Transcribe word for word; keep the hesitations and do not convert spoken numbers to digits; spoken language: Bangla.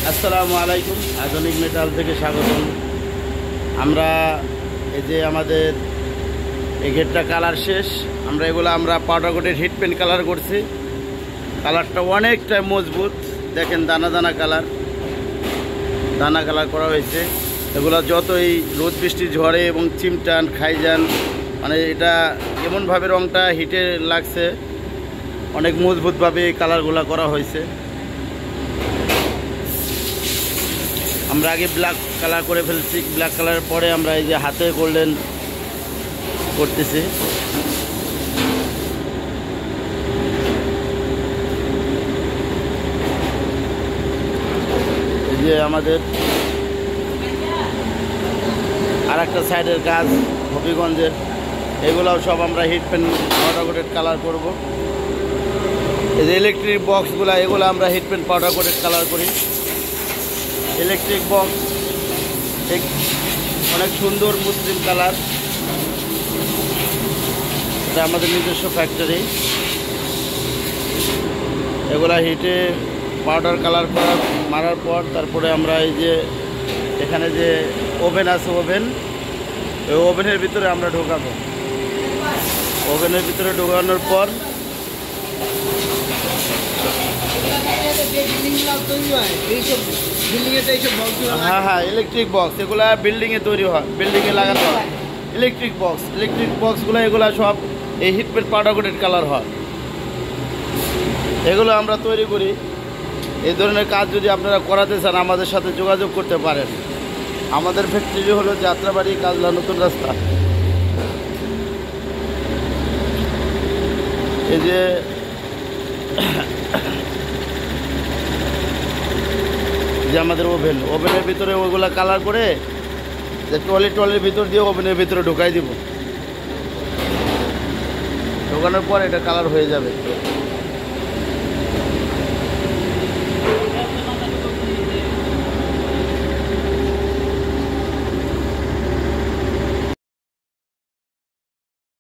আসসালামু আলাইকুম, আধুনিক মেটাল থেকে স্বাগতম। আমরা এই যে আমাদের এই গেটটা কালার শেষ। আমরা এগুলো আমরা পাউডার কোটের হিট পেন্ট কালার করছি। কালারটা অনেকটা মজবুত, দেখেন দানা দানা কালার, দানা কালার করা হয়েছে। এগুলো যতই রোদ বৃষ্টি ঝড়ে এবং চিমটান খাই যান, মানে এটা এমনভাবে রঙটা হিটে লাগছে, অনেক মজবুতভাবে এই কালারগুলো করা হয়েছে। আমরা আগে ব্ল্যাক কালার করে ফেলছি, ব্ল্যাক কালারের পরে আমরা এই যে হাতে গোল্ডেন করতেছি। এই যে আমাদের আর একটা সাইডের কাজ হবিগঞ্জের, এগুলাও সব আমরা heat paint powder coated colour করব। এই যে ইলেকট্রিক বক্সগুলো, এগুলো আমরা heat paint powder coated colour করি। ইলেকট্রিক বক্স অনেক সুন্দর মসৃণ কালার, এটা আমাদের নিজস্ব ফ্যাক্টরি। এগুলা হিটে পাউডার কালার করার মারার পর তারপরে আমরা এই যে এখানে যে ওভেন আছে, ওভেন ওই ওভেনের ভিতরে আমরা ঢোকাবো। ওভেনের ভিতরে ঢোকানোর পর হ্যাঁ হ্যাঁ ইলেকট্রিক বক্স এগুলা বিল্ডিংয়ে তৈরি হয়, বিল্ডিংয়ে লাগানো হয় ইলেকট্রিক বক্স। ইলেকট্রিক বক্সগুলো এগুলা সব এই heat paint powder coated colour হয়। এগুলো আমরা তৈরি করি। এই ধরনের কাজ যদি আপনারা করাতে চান আমাদের সাথে যোগাযোগ করতে পারেন। আমাদের ফ্যাক্টরি হলো যাত্রাবাড়ি, কাজলা, নতুন রাস্তা। এই যে যে আমাদের ওভেন, ওভেনের ভিতরে ওইগুলা কালার করে যে ট্রলি ট্রলির ভিতর দিয়ে ওভেনের ভিতরে ঢোকাই দিব। ঢোকানোর পর এটা কালার হয়ে যাবে।